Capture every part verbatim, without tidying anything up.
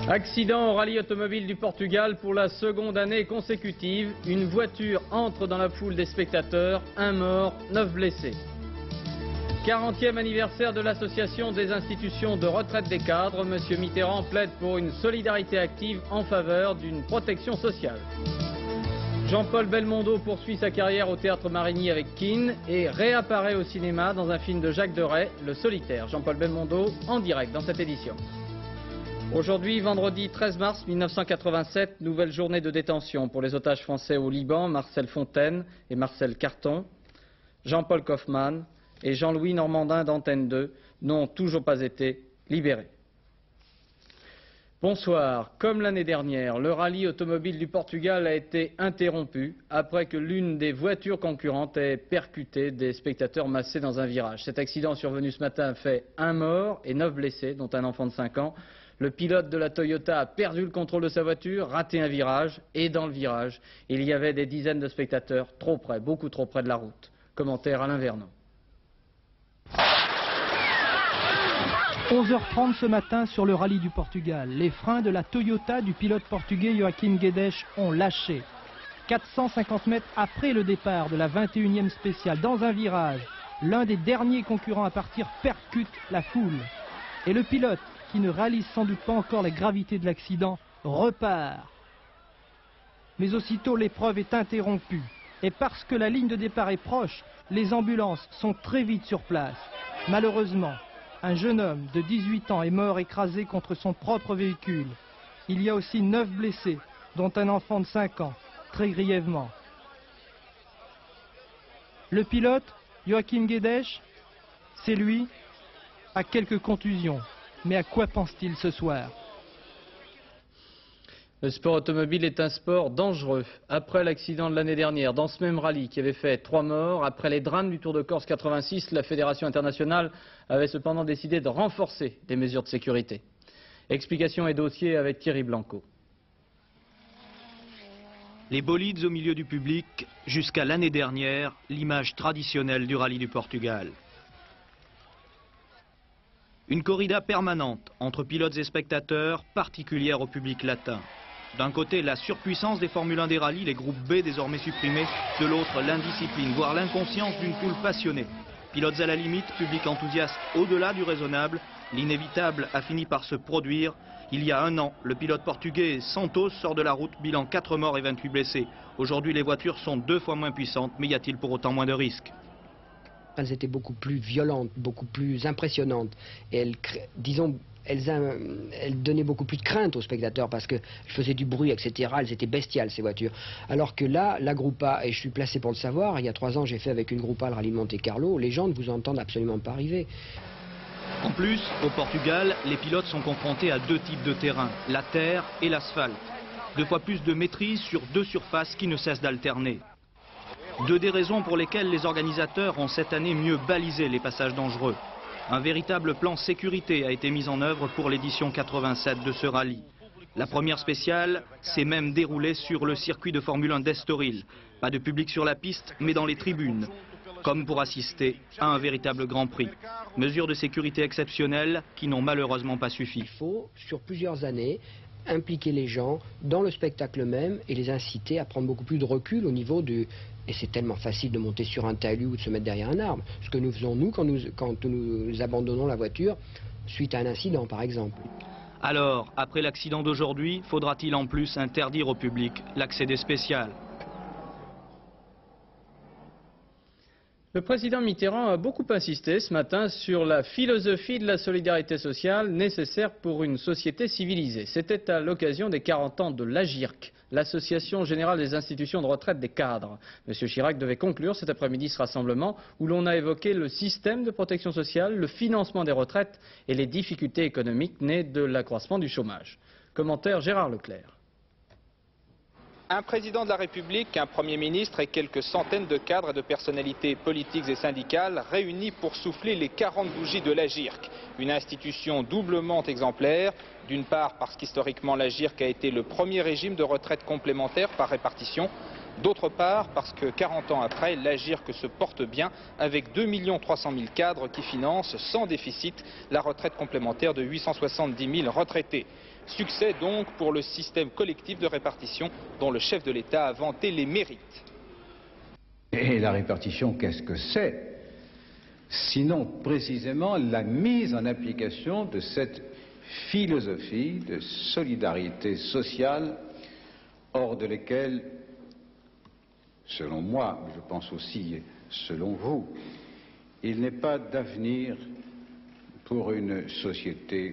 Accident au rallye automobile du Portugal pour la seconde année consécutive. Une voiture entre dans la foule des spectateurs, un mort, neuf blessés. quarantième anniversaire de l'association des institutions de retraite des cadres. Monsieur Mitterrand plaide pour une solidarité active en faveur d'une protection sociale. Jean-Paul Belmondo poursuit sa carrière au Théâtre Marigny avec Keane et réapparaît au cinéma dans un film de Jacques Deray, Le Solitaire. Jean-Paul Belmondo en direct dans cette édition. Aujourd'hui, vendredi treize mars mille neuf cent quatre-vingt-sept, nouvelle journée de détention pour les otages français au Liban, Marcel Fontaine et Marcel Carton, Jean-Paul Kaufmann et Jean-Louis Normandin d'Antenne deux n'ont toujours pas été libérés. Bonsoir. Comme l'année dernière, le rallye automobile du Portugal a été interrompu après que l'une des voitures concurrentes ait percuté des spectateurs massés dans un virage. Cet accident survenu ce matin a fait un mort et neuf blessés, dont un enfant de cinq ans. Le pilote de la Toyota a perdu le contrôle de sa voiture, raté un virage, et dans le virage, il y avait des dizaines de spectateurs trop près, beaucoup trop près de la route. Commentaire Alain Vernon. onze heures trente ce matin sur le rallye du Portugal. Les freins de la Toyota du pilote portugais Joaquim Guedes ont lâché. quatre cent cinquante mètres après le départ de la vingt et unième spéciale, dans un virage, l'un des derniers concurrents à partir percute la foule. Et le pilote, qui ne réalise sans doute pas encore la gravité de l'accident, repart. Mais aussitôt l'épreuve est interrompue. Et parce que la ligne de départ est proche, les ambulances sont très vite sur place. Malheureusement, un jeune homme de dix-huit ans est mort écrasé contre son propre véhicule. Il y a aussi neuf blessés, dont un enfant de cinq ans, très grièvement. Le pilote, Joaquim Guedes, c'est lui, a quelques contusions. Mais à quoi pense-t-il ce soir? Le sport automobile est un sport dangereux. Après l'accident de l'année dernière, dans ce même rallye qui avait fait trois morts, après les drames du Tour de Corse quatre-vingt-six, la Fédération internationale avait cependant décidé de renforcer les mesures de sécurité. Explication et dossier avec Thierry Blanco. Les bolides au milieu du public, jusqu'à l'année dernière, l'image traditionnelle du rallye du Portugal. Une corrida permanente entre pilotes et spectateurs, particulière au public latin. D'un côté, la surpuissance des Formule un des rallyes, les groupes B désormais supprimés. De l'autre, l'indiscipline, voire l'inconscience d'une foule passionnée. Pilotes à la limite, public enthousiaste au-delà du raisonnable. L'inévitable a fini par se produire. Il y a un an, le pilote portugais Santos sort de la route, bilan quatre morts et vingt-huit blessés. Aujourd'hui, les voitures sont deux fois moins puissantes, mais y a-t-il pour autant moins de risques? Elles étaient beaucoup plus violentes, beaucoup plus impressionnantes. Et elles, disons, elles, elles donnaient beaucoup plus de crainte aux spectateurs parce qu'elles faisaient du bruit, et cetera. Elles étaient bestiales, ces voitures. Alors que là, la Grupa, et je suis placé pour le savoir, il y a trois ans, j'ai fait avec une Grupa le rallye de Monte-Carlo, les gens ne vous entendent absolument pas arriver. En plus, au Portugal, les pilotes sont confrontés à deux types de terrain, la terre et l'asphalte. Deux fois plus de maîtrise sur deux surfaces qui ne cessent d'alterner. Deux des raisons pour lesquelles les organisateurs ont cette année mieux balisé les passages dangereux. Un véritable plan sécurité a été mis en œuvre pour l'édition quatre-vingt-sept de ce rallye. La première spéciale s'est même déroulée sur le circuit de Formule un d'Estoril. Pas de public sur la piste, mais dans les tribunes, comme pour assister à un véritable Grand Prix. Mesures de sécurité exceptionnelles qui n'ont malheureusement pas suffi. Il faut, sur plusieurs années, impliquer les gens dans le spectacle même et les inciter à prendre beaucoup plus de recul au niveau du... Et c'est tellement facile de monter sur un talus ou de se mettre derrière un arbre. Ce que nous faisons, nous, quand nous, quand nous abandonnons la voiture, suite à un incident, par exemple. Alors, après l'accident d'aujourd'hui, faudra-t-il en plus interdire au public l'accès des spéciales? Le président Mitterrand a beaucoup insisté ce matin sur la philosophie de la solidarité sociale nécessaire pour une société civilisée. C'était à l'occasion des quarante ans de l'AGIRC, l'Association générale des institutions de retraite des cadres. Monsieur Chirac devait conclure cet après-midi ce rassemblement où l'on a évoqué le système de protection sociale, le financement des retraites et les difficultés économiques nées de l'accroissement du chômage. Commentaire Gérard Leclerc. Un président de la République, un Premier ministre et quelques centaines de cadres et de personnalités politiques et syndicales réunis pour souffler les quarante bougies de l'AGIRC. Une institution doublement exemplaire, d'une part parce qu'historiquement l'AGIRC a été le premier régime de retraite complémentaire par répartition, D'autre part, parce que quarante ans après, l'Agirc se porte bien avec deux millions trois cent mille cadres qui financent sans déficit la retraite complémentaire de huit cent soixante-dix mille retraités. Succès donc pour le système collectif de répartition dont le chef de l'État a vanté les mérites. Et la répartition, qu'est-ce que c'est? Sinon précisément la mise en application de cette philosophie de solidarité sociale hors de laquelle, selon moi, mais je pense aussi selon vous, il n'est pas d'avenir pour une société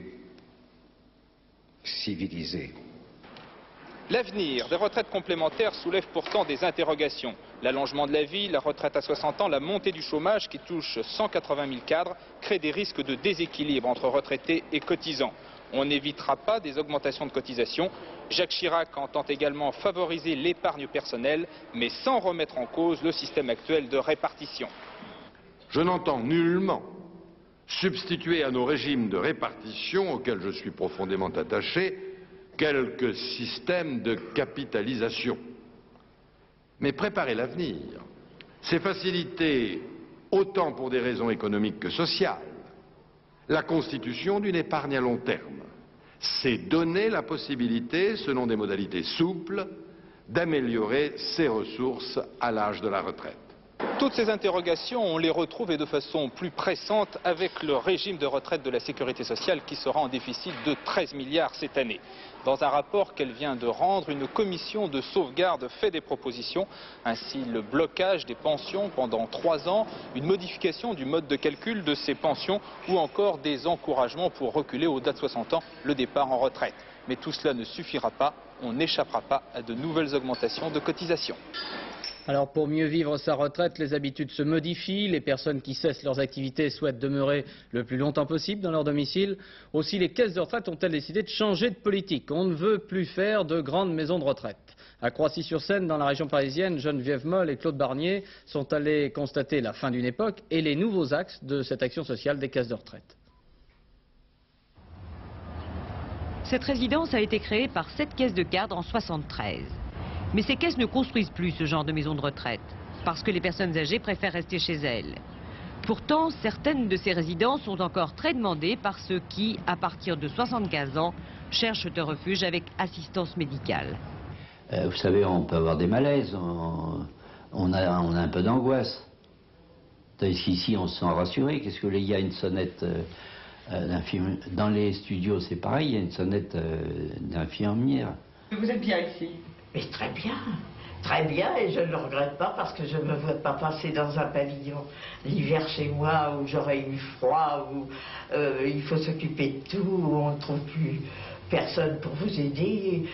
civilisée. L'avenir des retraites complémentaires soulève pourtant des interrogations. L'allongement de la vie, la retraite à soixante ans, la montée du chômage qui touche cent quatre-vingt mille cadres crée des risques de déséquilibre entre retraités et cotisants. On n'évitera pas des augmentations de cotisations. Jacques Chirac entend également favoriser l'épargne personnelle, mais sans remettre en cause le système actuel de répartition. Je n'entends nullement substituer à nos régimes de répartition, auxquels je suis profondément attaché, quelques systèmes de capitalisation. Mais préparer l'avenir, c'est faciliter, autant pour des raisons économiques que sociales, la constitution d'une épargne à long terme. C'est donner la possibilité, selon des modalités souples, d'améliorer ses ressources à l'âge de la retraite. Toutes ces interrogations, on les retrouve et de façon plus pressante avec le régime de retraite de la sécurité sociale qui sera en déficit de treize milliards cette année. Dans un rapport qu'elle vient de rendre, une commission de sauvegarde fait des propositions, ainsi le blocage des pensions pendant trois ans, une modification du mode de calcul de ces pensions ou encore des encouragements pour reculer au-delà de soixante ans le départ en retraite. Mais tout cela ne suffira pas, on n'échappera pas à de nouvelles augmentations de cotisations. Alors pour mieux vivre sa retraite, les habitudes se modifient. Les personnes qui cessent leurs activités souhaitent demeurer le plus longtemps possible dans leur domicile. Aussi, les caisses de retraite ont-elles décidé de changer de politique. On ne veut plus faire de grandes maisons de retraite. À Croissy-sur-Seine, dans la région parisienne, Geneviève Moll et Claude Barnier sont allés constater la fin d'une époque et les nouveaux axes de cette action sociale des caisses de retraite. Cette résidence a été créée par sept caisses de cadres en soixante-treize. Mais ces caisses ne construisent plus ce genre de maison de retraite, parce que les personnes âgées préfèrent rester chez elles. Pourtant, certaines de ces résidences sont encore très demandées par ceux qui, à partir de soixante-quinze ans, cherchent un refuge avec assistance médicale. Euh, vous savez, on peut avoir des malaises, on, on, a, on a un peu d'angoisse. Ici, on se sent rassuré. Qu'est-ce que il y a une sonnette euh, d'infirmière. Dans les studios, c'est pareil, il y a une sonnette euh, d'infirmière. Vous êtes bien ici? Mais très bien, très bien, et je ne le regrette pas parce que je ne me vois pas passer dans un pavillon l'hiver chez moi où j'aurais eu froid, où euh, il faut s'occuper de tout, où on ne trouve plus personne pour vous aider.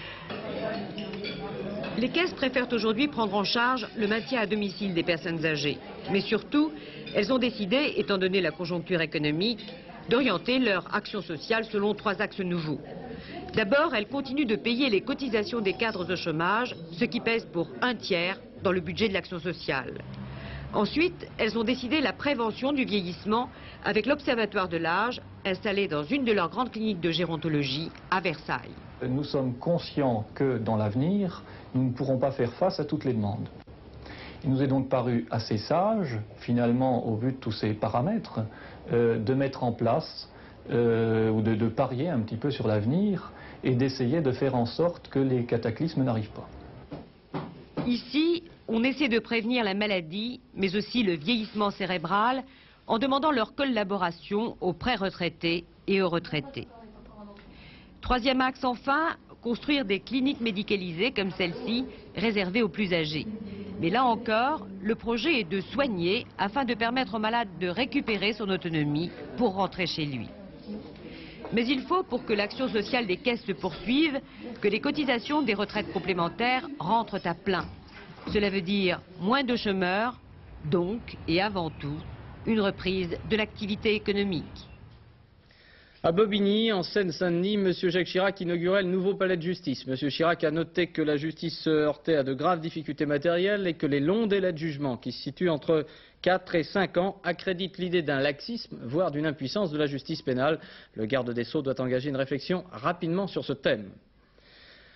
Les caisses préfèrent aujourd'hui prendre en charge le maintien à domicile des personnes âgées. Mais surtout, elles ont décidé, étant donné la conjoncture économique, d'orienter leur action sociale selon trois axes nouveaux. D'abord, elles continuent de payer les cotisations des cadres au chômage, ce qui pèse pour un tiers dans le budget de l'action sociale. Ensuite, elles ont décidé la prévention du vieillissement avec l'Observatoire de l'âge, installé dans une de leurs grandes cliniques de gérontologie à Versailles. Nous sommes conscients que dans l'avenir, nous ne pourrons pas faire face à toutes les demandes. Il nous est donc paru assez sage, finalement, au vu de tous ces paramètres, euh, de mettre en place euh, ou de, de parier un petit peu sur l'avenir et d'essayer de faire en sorte que les cataclysmes n'arrivent pas. Ici, on essaie de prévenir la maladie, mais aussi le vieillissement cérébral, en demandant leur collaboration aux pré-retraités et aux retraités. Troisième axe enfin, construire des cliniques médicalisées comme celle-ci, réservées aux plus âgés. Mais là encore, le projet est de soigner afin de permettre au malade de récupérer son autonomie pour rentrer chez lui. Mais il faut, pour que l'action sociale des caisses se poursuive, que les cotisations des retraites complémentaires rentrent à plein. Cela veut dire moins de chômeurs, donc, et avant tout, une reprise de l'activité économique. À Bobigny, en Seine-Saint-Denis, M. Jacques Chirac inaugurait le nouveau palais de justice. M. Chirac a noté que la justice se heurtait à de graves difficultés matérielles et que les longs délais de jugement, qui se situent entre quatre et cinq ans, accréditent l'idée d'un laxisme, voire d'une impuissance de la justice pénale. Le garde des Sceaux doit engager une réflexion rapidement sur ce thème.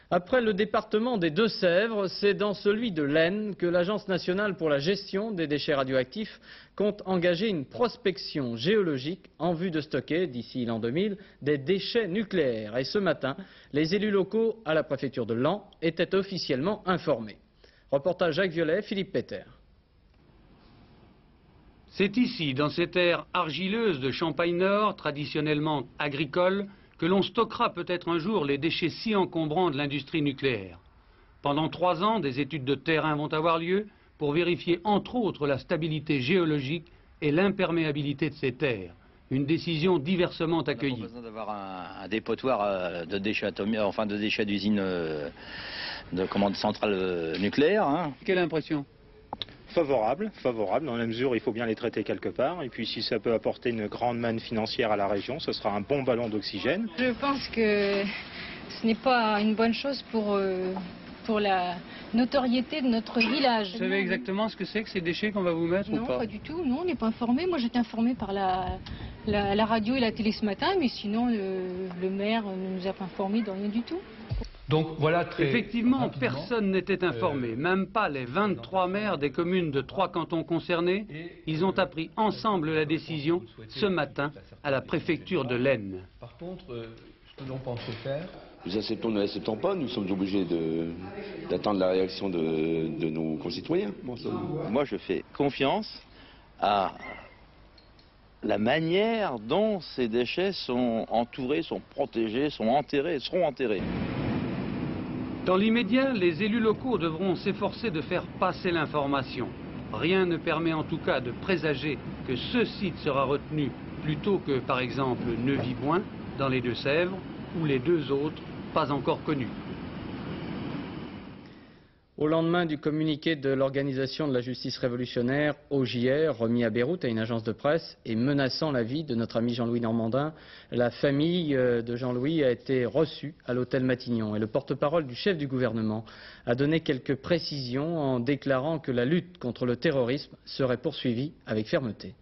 Après le département des Deux-Sèvres, c'est dans celui de l'Aisne que l'Agence nationale pour la gestion des déchets radioactifs compte engager une prospection géologique en vue de stocker, d'ici l'an deux mille, des déchets nucléaires. Et ce matin, les élus locaux à la préfecture de Laon étaient officiellement informés. Reportage Jacques Violet, Philippe Peter. C'est ici, dans cette terre argileuse de Champagne-Nord, traditionnellement agricole, que l'on stockera peut-être un jour les déchets si encombrants de l'industrie nucléaire. Pendant trois ans, des études de terrain vont avoir lieu pour vérifier entre autres la stabilité géologique et l'imperméabilité de ces terres. Une décision diversement accueillie. On a besoin d'avoir un, un dépotoir de déchets atomiques, enfin de déchets d'usines de commande centrale nucléaire. Hein. Quelle impression ? Favorable, favorable, dans la mesure où il faut bien les traiter quelque part. Et puis si ça peut apporter une grande manne financière à la région, ce sera un bon ballon d'oxygène. Je pense que ce n'est pas une bonne chose pour, euh, pour la notoriété de notre village. Vous savez exactement ce que c'est que ces déchets qu'on va vous mettre non, ou pas? Pas du tout, non, on n'est pas informé. Moi j'étais informée par la, la, la radio et la télé ce matin, mais sinon le, le maire ne nous a pas informés de rien du tout. Donc voilà, très effectivement, personne n'était informé, euh, même pas les vingt-trois maires des communes de trois cantons concernés. Ils ont appris ensemble la décision ce matin à la préfecture de l'Aisne. Par contre, euh, ce que l'on pense faire... Nous acceptons, nous n'acceptons pas, nous sommes obligés d'attendre la réaction de, de nos concitoyens. Bon, ça... Moi, je fais confiance à la manière dont ces déchets sont entourés, sont protégés, sont enterrés, seront enterrés. Dans l'immédiat, les élus locaux devront s'efforcer de faire passer l'information. Rien ne permet en tout cas de présager que ce site sera retenu plutôt que, par exemple, Neuvy-Boin, dans les Deux-Sèvres, ou les deux autres, pas encore connus. Au lendemain du communiqué de l'Organisation de la justice révolutionnaire, O J R, remis à Beyrouth à une agence de presse et menaçant la vie de notre ami Jean-Louis Normandin, la famille de Jean-Louis a été reçue à l'hôtel Matignon. Et le porte-parole du chef du gouvernement a donné quelques précisions en déclarant que la lutte contre le terrorisme serait poursuivie avec fermeté.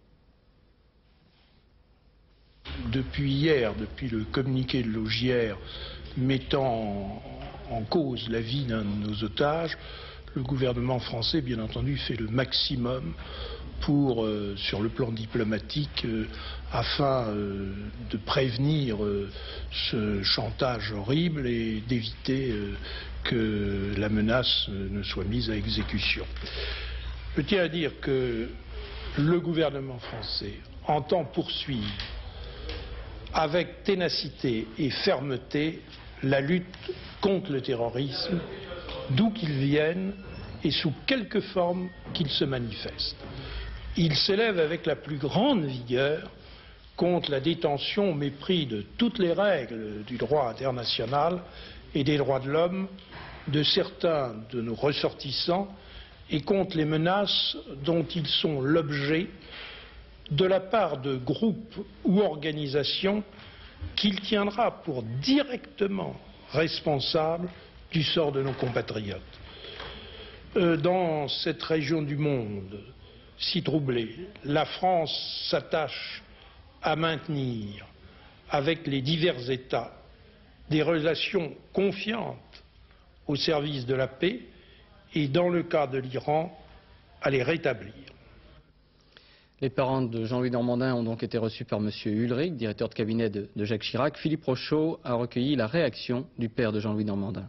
Depuis hier, depuis le communiqué de l'O J R mettant en cause la vie d'un de nos otages, le gouvernement français, bien entendu, fait le maximum pour, euh, sur le plan diplomatique, euh, afin euh, de prévenir euh, ce chantage horrible et d'éviter euh, que la menace euh, ne soit mise à exécution. Je tiens à dire que le gouvernement français entend poursuivre avec ténacité et fermeté la lutte contre le terrorisme, d'où qu'il vienne et sous quelque forme qu'il se manifeste. Il s'élève avec la plus grande vigueur contre la détention au mépris de toutes les règles du droit international et des droits de l'homme de certains de nos ressortissants et contre les menaces dont ils sont l'objet de la part de groupes ou organisations qu'il tiendra pour directement responsable du sort de nos compatriotes. Euh, dans cette région du monde si troublée, la France s'attache à maintenir avec les divers États des relations confiantes au service de la paix et, dans le cas de l'Iran, à les rétablir. Les parents de Jean-Louis Normandin ont donc été reçus par M. Ulrich, directeur de cabinet de, de Jacques Chirac. Philippe Rochaud a recueilli la réaction du père de Jean-Louis Normandin.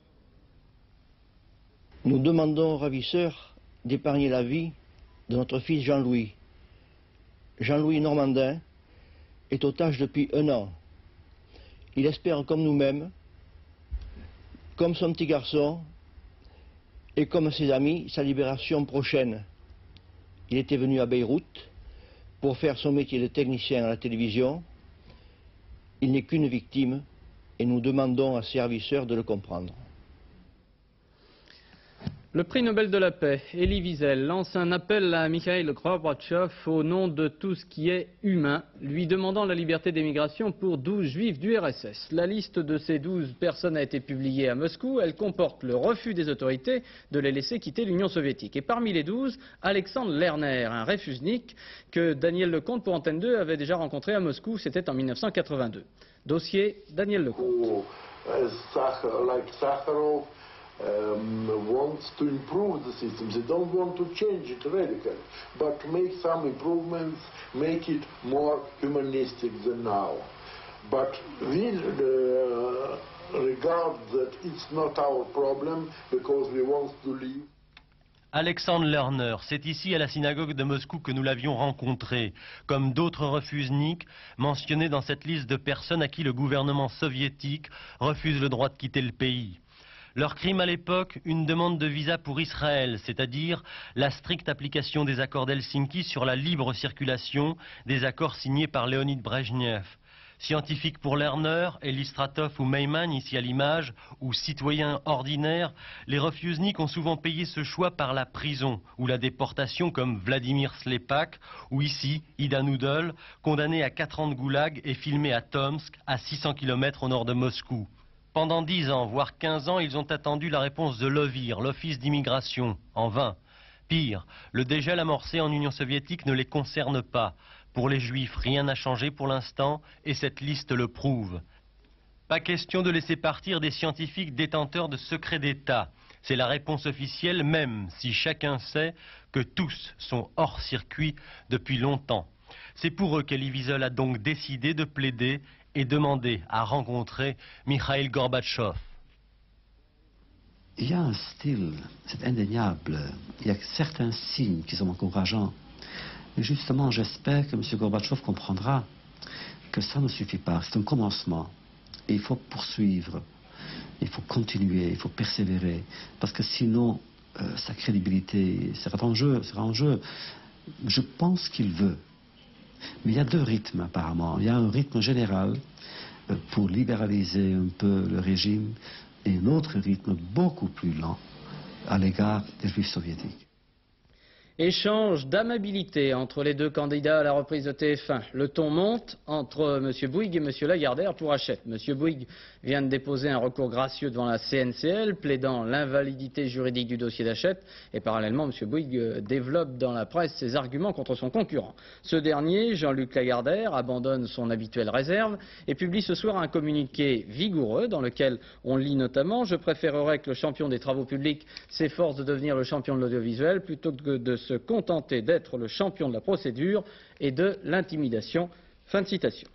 Nous demandons aux ravisseurs d'épargner la vie de notre fils Jean-Louis. Jean-Louis Normandin est otage depuis un an. Il espère comme nous-mêmes, comme son petit garçon et comme ses amis, sa libération prochaine. Il était venu à Beyrouth pour faire son métier de technicien à la télévision. Il n'est qu'une victime et nous demandons à ses ravisseurs de le comprendre. Le prix Nobel de la paix, Elie Wiesel, lance un appel à Mikhail Gorbatchev au nom de tout ce qui est humain, lui demandant la liberté d'émigration pour douze juifs du R S S. La liste de ces douze personnes a été publiée à Moscou. Elle comporte le refus des autorités de les laisser quitter l'Union soviétique. Et parmi les douze, Alexandre Lerner, un réfusnik que Daniel Lecomte pour Antenne deux avait déjà rencontré à Moscou, c'était en mille neuf cent quatre-vingt-deux. Dossier Daniel Lecomte. as Sakha, like Sakharov um, wants to improve the system. They don't want to change it radically, but to make some improvements, make it more humanistic than now. But we uh, regard that it's not our problem because we want to live. Alexandre Lerner, c'est ici à la synagogue de Moscou que nous l'avions rencontré, comme d'autres refusniks mentionnés dans cette liste de personnes à qui le gouvernement soviétique refuse le droit de quitter le pays. Leur crime à l'époque, une demande de visa pour Israël, c'est-à-dire la stricte application des accords d'Helsinki sur la libre circulation, des accords signés par Léonid Brejnev. Scientifiques pour Lerner, Elistratov ou Meyman, ici à l'image, ou citoyens ordinaires, les refusniks ont souvent payé ce choix par la prison ou la déportation comme Vladimir Slepak, ou ici Ida Noudel, condamné à quatre ans de goulag et filmé à Tomsk, à six cents kilomètres au nord de Moscou. Pendant dix ans, voire quinze ans, ils ont attendu la réponse de l'OVIR, l'Office d'immigration, en vain. Pire, le dégel amorcé en Union soviétique ne les concerne pas. Pour les Juifs, rien n'a changé pour l'instant, et cette liste le prouve. Pas question de laisser partir des scientifiques détenteurs de secrets d'État. C'est la réponse officielle, même si chacun sait que tous sont hors circuit depuis longtemps. C'est pour eux qu'Elie Wiesel a donc décidé de plaider et demander à rencontrer Mikhail Gorbatchev. Il y a un style, c'est indéniable. Il y a certains signes qui sont encourageants. Et justement, j'espère que M. Gorbatchev comprendra que ça ne suffit pas. C'est un commencement. Et il faut poursuivre. Il faut continuer. Il faut persévérer. Parce que sinon, euh, sa crédibilité sera en jeu. Sera en jeu. Je pense qu'il veut. Mais il y a deux rythmes, apparemment. Il y a un rythme général euh, pour libéraliser un peu le régime et un autre rythme beaucoup plus lent à l'égard des Juifs soviétiques. Échange d'amabilité entre les deux candidats à la reprise de T F un. Le ton monte entre M. Bouygues et M. Lagardère pour Hachette. M. Bouygues vient de déposer un recours gracieux devant la C N C L, plaidant l'invalidité juridique du dossier d'Hachette. Et parallèlement, M. Bouygues développe dans la presse ses arguments contre son concurrent. Ce dernier, Jean-Luc Lagardère, abandonne son habituelle réserve et publie ce soir un communiqué vigoureux dans lequel on lit notamment « Je préférerais que le champion des travaux publics s'efforce de devenir le champion de l'audiovisuel plutôt que de se contenter d'être le champion de la procédure et de l'intimidation ». Fin de citation.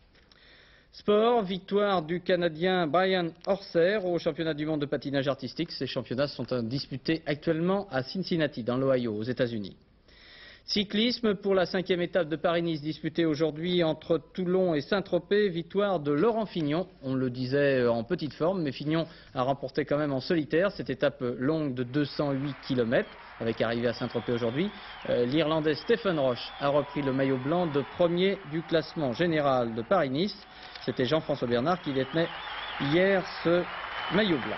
Sport, victoire du Canadien Brian Orser au championnat du monde de patinage artistique. Ces championnats sont disputés actuellement à Cincinnati, dans l'Ohio, aux États-Unis. Cyclisme pour la cinquième étape de Paris-Nice disputée aujourd'hui entre Toulon et Saint-Tropez. Victoire de Laurent Fignon. On le disait en petite forme, mais Fignon a remporté quand même en solitaire cette étape longue de deux cent huit kilomètres, avec arrivée à Saint-Tropez aujourd'hui. Euh, L'Irlandais Stephen Roche a repris le maillot blanc de premier du classement général de Paris-Nice. C'était Jean-François Bernard qui détenait hier ce maillot blanc.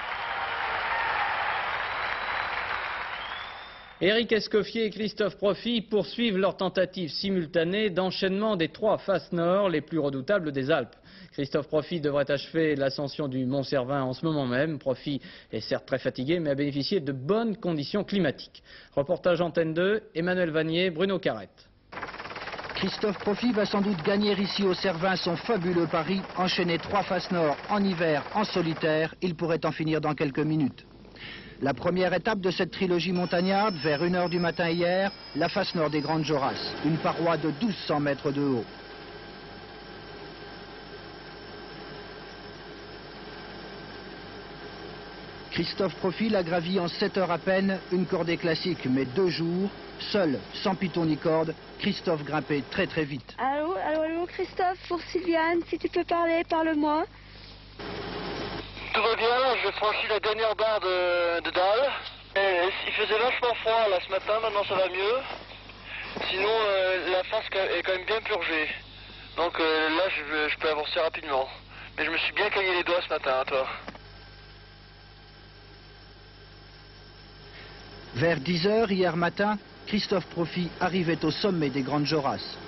Éric Escoffier et Christophe Profit poursuivent leur tentative simultanée d'enchaînement des trois faces nord les plus redoutables des Alpes. Christophe Profit devrait achever l'ascension du Mont Cervin en ce moment même. Profit est certes très fatigué, mais a bénéficié de bonnes conditions climatiques. Reportage Antenne deux, Emmanuel Vanier, Bruno Carrette. Christophe Profit va sans doute gagner ici au Cervin son fabuleux pari. Enchaîner trois faces nord en hiver, en solitaire, il pourrait en finir dans quelques minutes. La première étape de cette trilogie montagnarde, vers une heure du matin hier, la face nord des Grandes Jorasses, une paroi de douze cents mètres de haut. Christophe Profit l'a gravi en sept heures à peine, une cordée classique, mais deux jours, seul, sans piton ni corde, Christophe grimpait très très vite. Allô, allô, allô, Christophe, pour Sylviane, si tu peux parler, parle-moi. Tout va bien, je franchis la dernière barre de, de dalle. Et il faisait vachement froid là ce matin, maintenant ça va mieux. Sinon euh, la face est quand même bien purgée. Donc euh, là je, je peux avancer rapidement. Mais je me suis bien cogné les doigts ce matin, hein, toi. Vers dix heures hier matin, Christophe Profit arrivait au sommet des Grandes Jorasses.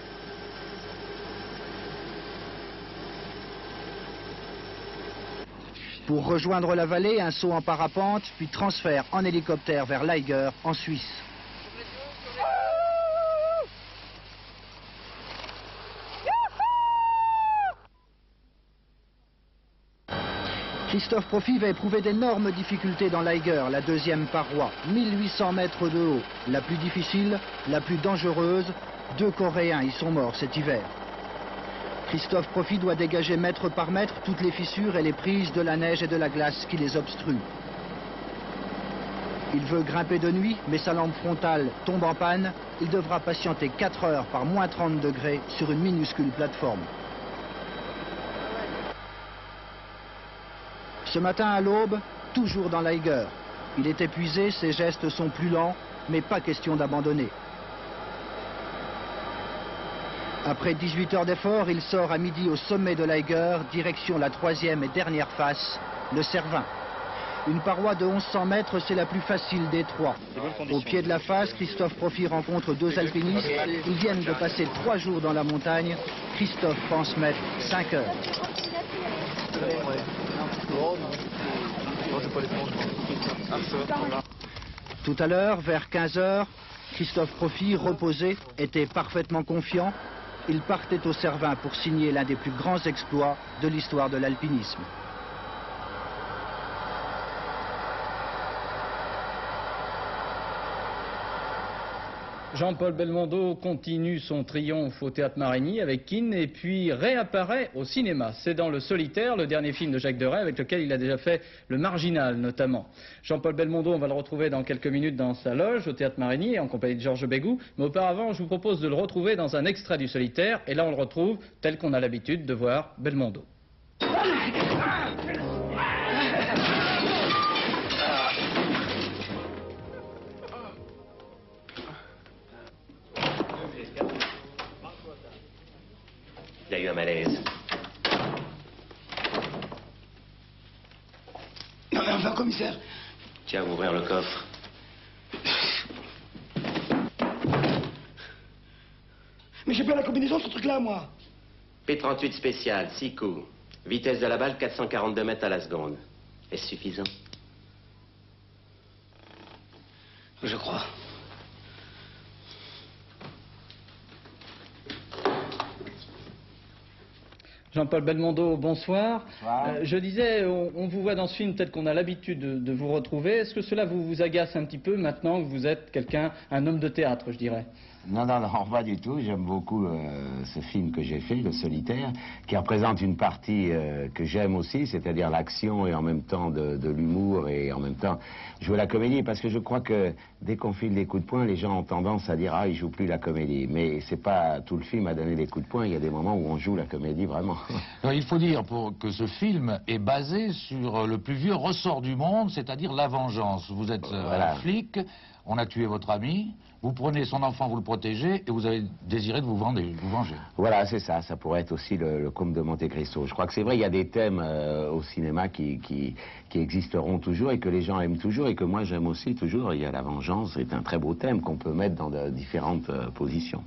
Pour rejoindre la vallée, un saut en parapente, puis transfert en hélicoptère vers l'Eiger, en Suisse. Christophe Profit va éprouver d'énormes difficultés dans l'Eiger, la deuxième paroi. mille huit cents mètres de haut, la plus difficile, la plus dangereuse. Deux Coréens y sont morts cet hiver. Christophe Profit doit dégager mètre par mètre toutes les fissures et les prises de la neige et de la glace qui les obstruent. Il veut grimper de nuit, mais sa lampe frontale tombe en panne. Il devra patienter quatre heures par moins trente degrés sur une minuscule plateforme. Ce matin à l'aube, toujours dans l'Eiger. Il est épuisé, ses gestes sont plus lents, mais pas question d'abandonner. Après dix-huit heures d'effort, il sort à midi au sommet de l'Eiger, direction la troisième et dernière face, le Cervin. Une paroi de onze cents mètres, c'est la plus facile des trois. Au pied de la face, Christophe Profit rencontre deux alpinistes. Ils viennent de passer trois jours dans la montagne. Christophe pense mettre cinq heures. Tout à l'heure, vers quinze heures, Christophe Profit, reposé, était parfaitement confiant. Il partait au Cervin pour signer l'un des plus grands exploits de l'histoire de l'alpinisme. Jean-Paul Belmondo continue son triomphe au Théâtre Marigny avec Keane et puis réapparaît au cinéma. C'est dans Le Solitaire, le dernier film de Jacques Deray avec lequel il a déjà fait Le Marginal notamment. Jean-Paul Belmondo, on va le retrouver dans quelques minutes dans sa loge au Théâtre Marigny en compagnie de Georges Bégou. Mais auparavant, je vous propose de le retrouver dans un extrait du Solitaire et là on le retrouve tel qu'on a l'habitude de voir Belmondo. Il y a eu un malaise. Non mais enfin, commissaire. Tiens, ouvrir le coffre. Mais j'ai pas la combinaison de ce truc-là, moi. P trente-huit spécial, six coups. Vitesse de la balle, quatre cent quarante-deux mètres à la seconde. Est-ce suffisant? Je crois. Jean-Paul Belmondo, bonsoir. bonsoir. Euh, je disais, on, on vous voit dans ce film tel qu'on a l'habitude de, de vous retrouver. Est-ce que cela vous, vous agace un petit peu maintenant que vous êtes quelqu'un, un homme de théâtre, je dirais? Non, non, non, pas du tout. J'aime beaucoup euh, ce film que j'ai fait, Le Solitaire, qui représente une partie euh, que j'aime aussi, c'est-à-dire l'action et en même temps de, de l'humour et en même temps jouer la comédie, parce que je crois que dès qu'on file des coups de poing, les gens ont tendance à dire « Ah, il joue plus la comédie ». Mais c'est pas tout le film à donner des coups de poing, il y a des moments où on joue la comédie vraiment. Alors, il faut dire pour que ce film est basé sur le plus vieux ressort du monde, c'est-à-dire la vengeance. Vous êtes euh, voilà. un flic, on a tué votre ami, vous prenez son enfant, vous le protégez, et vous avez désiré de vous, vendre, vous venger. Voilà, c'est ça. Ça pourrait être aussi le, le Comte de Monte Cristo. Je crois que c'est vrai, il y a des thèmes euh, au cinéma qui, qui, qui existeront toujours et que les gens aiment toujours et que moi j'aime aussi toujours. Il y a la vengeance, c'est un très beau thème qu'on peut mettre dans de différentes euh, positions.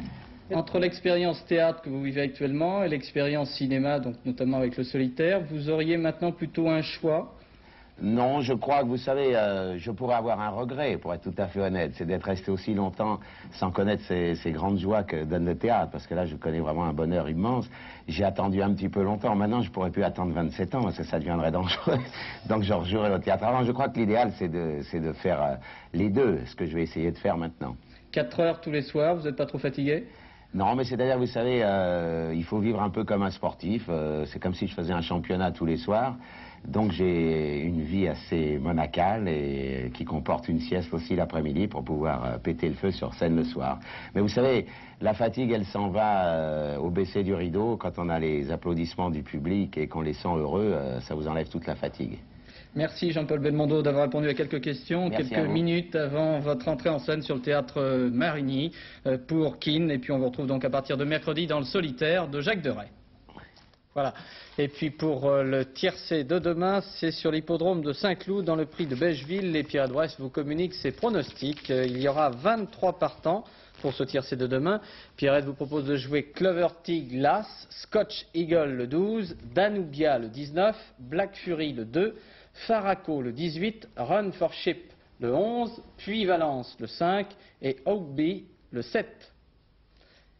Entre l'expérience théâtre que vous vivez actuellement et l'expérience cinéma, donc notamment avec Le Solitaire, vous auriez maintenant plutôt un choix? Non, je crois que vous savez, euh, je pourrais avoir un regret, pour être tout à fait honnête, c'est d'être resté aussi longtemps sans connaître ces, ces grandes joies que donne le théâtre, parce que là, je connais vraiment un bonheur immense. J'ai attendu un petit peu longtemps, maintenant, je pourrais plus attendre vingt-sept ans, parce que ça deviendrait dangereux. Donc, je rejouerai au théâtre. Alors, je crois que l'idéal, c'est de, c'est de faire euh, les deux, ce que je vais essayer de faire maintenant. Quatre heures tous les soirs, vous n'êtes pas trop fatigué? Non, mais c'est-à-dire, vous savez, euh, il faut vivre un peu comme un sportif. Euh, c'est comme si je faisais un championnat tous les soirs. Donc j'ai une vie assez monacale et qui comporte une sieste aussi l'après-midi pour pouvoir euh, péter le feu sur scène le soir. Mais vous savez, la fatigue, elle s'en va euh, au baisser du rideau. Quand on a les applaudissements du public et qu'on les sent heureux, euh, ça vous enlève toute la fatigue. Merci Jean-Paul Belmondo d'avoir répondu à quelques questions, Merci quelques minutes avant votre entrée en scène sur le Théâtre Marigny pour Keane. Et puis on vous retrouve donc à partir de mercredi dans Le Solitaire de Jacques Deray. Voilà. Et puis pour le tiercé de demain, c'est sur l'hippodrome de Saint-Cloud dans le prix de Bècheville. Et Pierre Brest vous communique ses pronostics. Il y aura vingt-trois partants pour ce tiercé de demain. Pierrette vous propose de jouer Clover Tig l'As, Scotch Eagle le douze, Danubia le dix-neuf, Black Fury le deux, Faraco le dix-huit, Run for Ship le onze, puis Valence le cinq et Oakby le sept.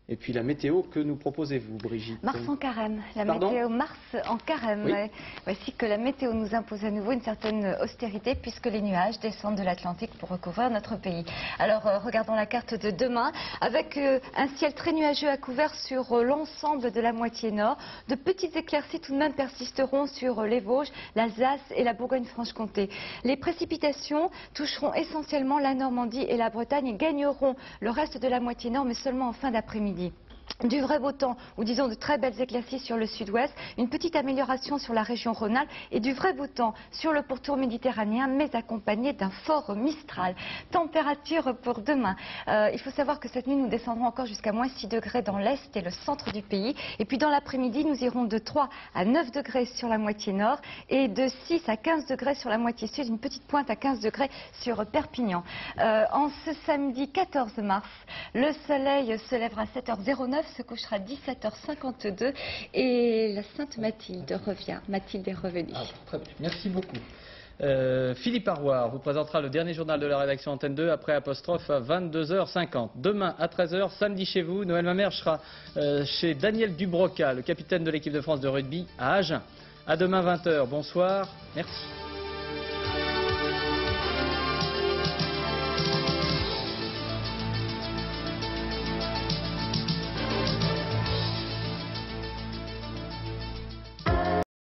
Et puis la météo, que nous proposez-vous, Brigitte? Mars en carême. La Pardon météo Mars en carême. Oui. Ouais. Voici que la météo nous impose à nouveau une certaine austérité puisque les nuages descendent de l'Atlantique pour recouvrir notre pays. Alors euh, regardons la carte de demain avec euh, un ciel très nuageux à couvert sur euh, l'ensemble de la moitié nord. De petites éclaircies tout de même persisteront sur euh, les Vosges, l'Alsace et la Bourgogne-Franche-Comté. Les précipitations toucheront essentiellement la Normandie et la Bretagne et gagneront le reste de la moitié nord mais seulement en fin d'après-midi. Du vrai beau temps, ou disons de très belles éclaircies sur le sud-ouest, une petite amélioration sur la région Rhône-Alpes et du vrai beau temps sur le pourtour méditerranéen, mais accompagné d'un fort Mistral. Température pour demain. Euh, il faut savoir que cette nuit, nous descendrons encore jusqu'à moins six degrés dans l'est et le centre du pays. Et puis dans l'après-midi, nous irons de trois à neuf degrés sur la moitié nord et de six à quinze degrés sur la moitié sud, une petite pointe à quinze degrés sur Perpignan. Euh, en ce samedi quatorze mars, le soleil se lèvera à sept heures zéro neuf, se couchera à dix-sept heures cinquante-deux et la Sainte Mathilde revient. Mathilde est revenue. Ah, très bien, merci beaucoup. Euh, Philippe Arroir vous présentera le dernier journal de la rédaction Antenne deux après apostrophe à vingt-deux heures cinquante. Demain à treize heures, samedi chez vous, Noël Mamère sera euh, chez Daniel Dubroca, le capitaine de l'équipe de France de rugby à Agen. À demain vingt heures, bonsoir, merci.